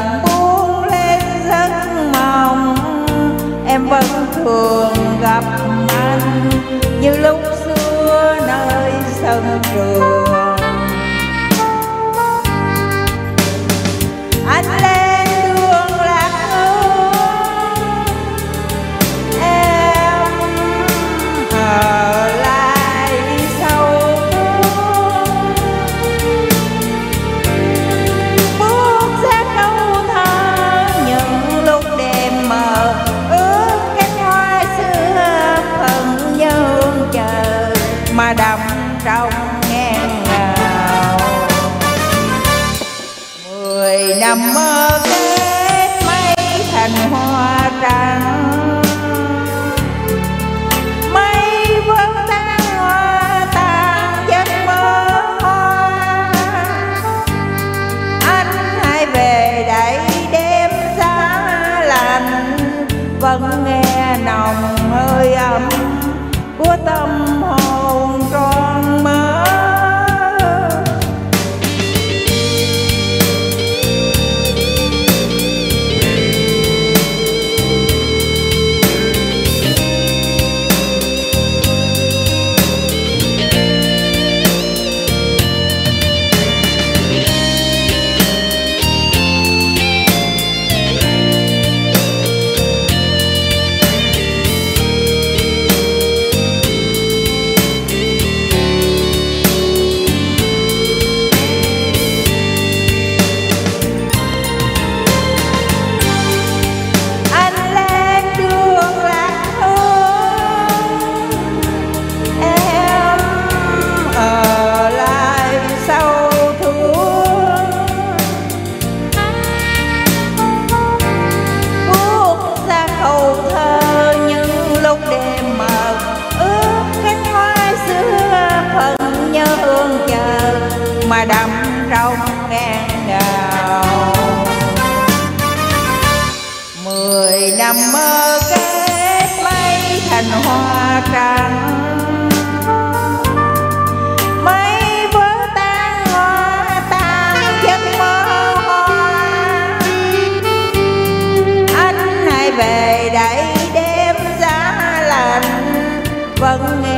lòng buông lên giấc mộng, em vẫn thường gặp anh như lúc xưa nơi sân trường. Anh lên đường lạc hướng, em ở lại sau phương, bước ra câu thơ những lúc đêm mờ, ướt cánh hoa xưa phần nhớ hương chờ mà đậm trong nghẹn ngào. 10 năm mơ kết mây thành hoa trắng, mây vỡ tan hoa tan giấc mơ hoa. Anh hãy về đây đêm giá lạnh, vẫn nghe nồng hơi ấm của tâm hồn tròn mơ. Mà đậm trong ngàn ngào. 10 năm mơ kết mây thành hoa trắng, mây vỡ tan hoa tan giấc mơ hoa. Anh hãy về đây đêm giá lạnh, vẫn nghe